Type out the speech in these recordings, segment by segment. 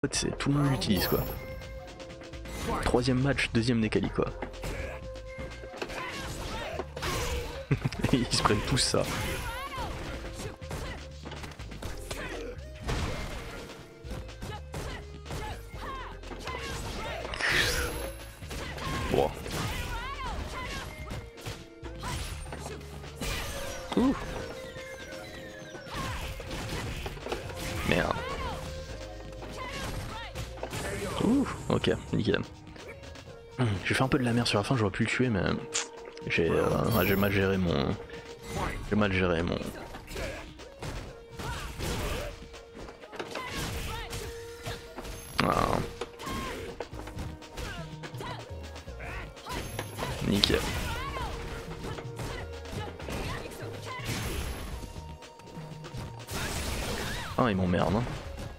fait c'est tout le monde l'utilise quoi. Troisième match, deuxième Necalli quoi. Ils se prennent tous ça. Bon. Ouh. Merde. Ouh, ok, nickel. J'ai fait un peu de la merde sur la fin, j'aurais pu le tuer, mais j'ai mal géré mon. J'ai mal géré mon. Ah. Nickel. Ah, ils m'emmerdent. Hein.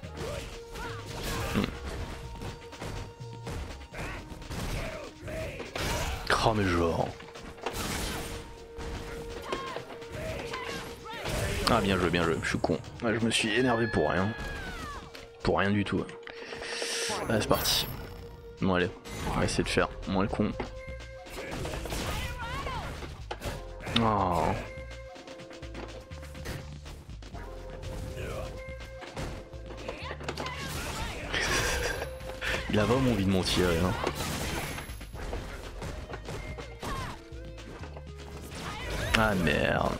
Oh mais genre. Ah bien joué, je suis con. Ouais, je me suis énervé pour rien. Pour rien du tout. Allez, c'est parti. Bon allez, on va essayer de faire moins le con. Oh. Il a vraiment envie de m'en tirer. Hein. Ah merde.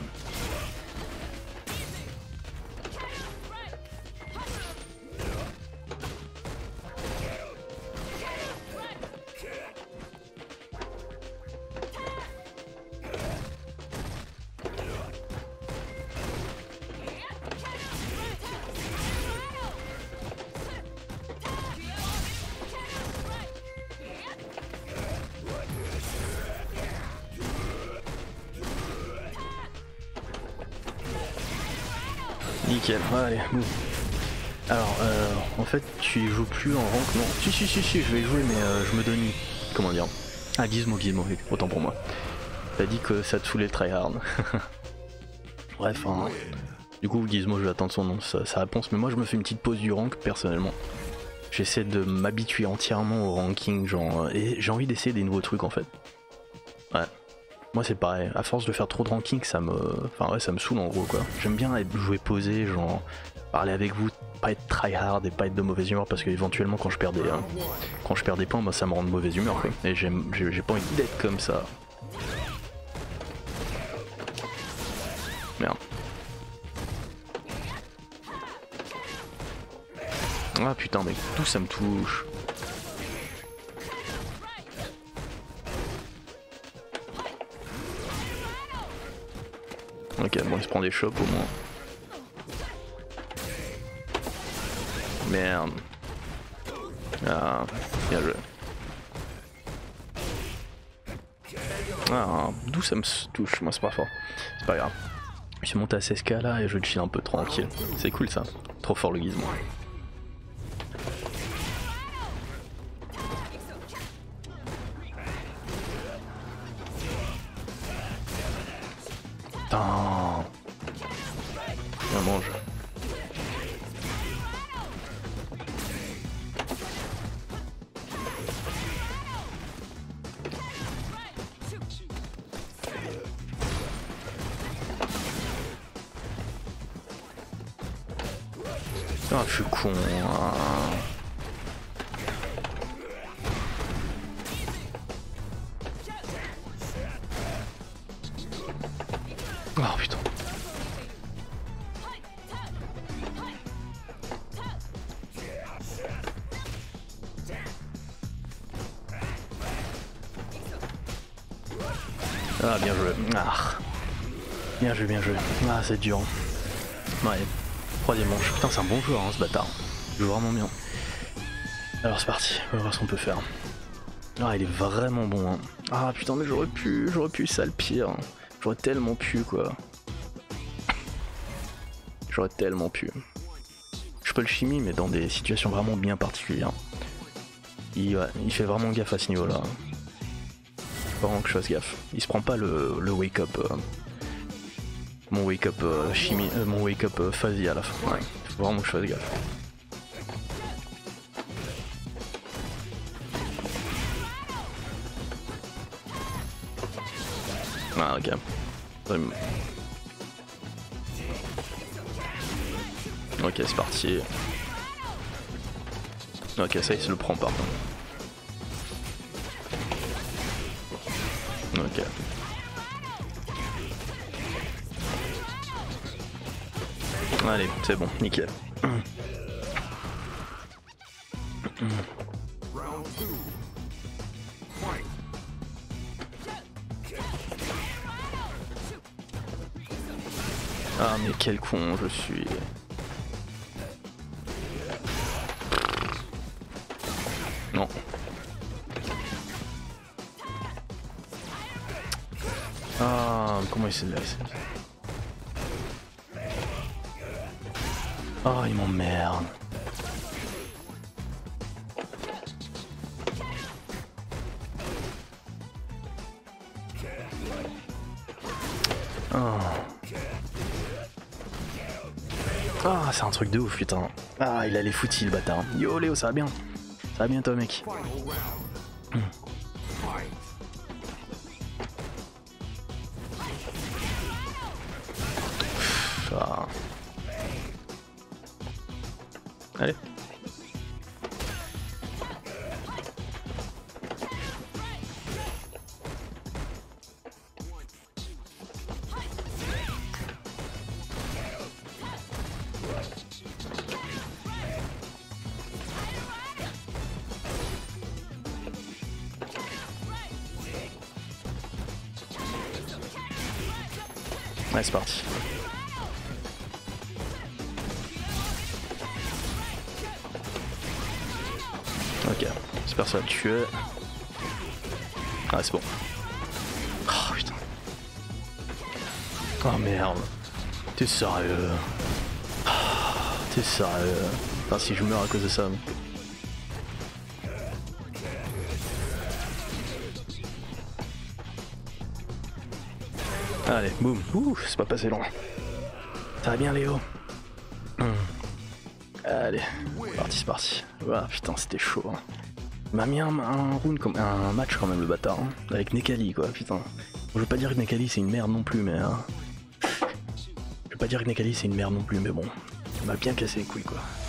Nickel, allez, bon. Alors, en fait, tu joues plus en rank, non? Si, je vais jouer, mais je me donne. Comment dire? Ah, Gizmo, autant pour moi. T'as dit que ça te saoulait le tryhard. Bref, hein. Du coup, Gizmo, je vais attendre son nom, sa réponse, mais moi je me fais une petite pause du rank personnellement. J'essaie de m'habituer entièrement au ranking, genre, et j'ai envie d'essayer des nouveaux trucs en fait. Ouais. Moi c'est pareil, à force de faire trop de ranking, ça me saoule en gros quoi. J'aime bien jouer posé, genre parler avec vous, pas être tryhard et pas être de mauvaise humeur parce que éventuellement quand je perds des points, bah, ça me rend de mauvaise humeur quoi. Et j'ai pas envie d'être comme ça. Merde. Ah putain mec, tout ça me touche. Ok, bon il se prend des chops au moins. Merde. Ah, bien joué. Ah, d'où ça me touche, moi c'est pas fort. C'est pas grave. Je suis monté à 16k là et je chill un peu tranquille. C'est cool ça. Trop fort le Gizmo. Putain. Bien mange. Ah, je suis con. Hein. Oh putain. Ah bien joué. Ah. Bien joué. Ah c'est dur. Ouais. Troisième manche. Putain c'est un bon joueur hein, ce bâtard. Il joue vraiment bien. Alors c'est parti, on va voir ce qu'on peut faire. Ah il est vraiment bon hein. Ah putain mais j'aurais pu ça le pire. J'aurais tellement pu quoi. J'aurais tellement pu. Je peux le chimie mais dans des situations vraiment bien particulières. Il fait vraiment gaffe à ce niveau là. Faut vraiment que je fasse gaffe. Il se prend pas le wake up. Mon wake up chimie. Mon wake up phasy à la fin. Ouais. Faut vraiment que je fasse gaffe. Ah ok. Ok c'est parti. Ok ça il se le prend par contre. Ok. Allez c'est bon, nickel. Ah mais quel con je suis. Non. Ah comment il s'est laissé. Oh il m'emmerde. Oh. Ah c'est un truc de ouf putain. Ah il a les foutis le bâtard. Yo Léo ça va bien. Ça va bien toi mec. Ah. Allez. Ouais c'est parti. Ok, j'espère que ça va le tuer. Ah c'est bon. Oh putain. Oh merde. T'es sérieux? T'es sérieux? Enfin si je meurs à cause de ça. Allez, boum. Ouh, c'est pas passé loin. Ça va bien Léo? Allez, c'est parti. Voilà, putain, c'était chaud. Hein. Il m'a mis un round, comme un match quand même, le bâtard. Hein, avec Necalli, quoi, putain. Je veux pas dire que Necalli c'est une merde non plus, mais. Hein, je veux pas dire que Necalli c'est une merde non plus, mais bon. Il m'a bien cassé les couilles, quoi.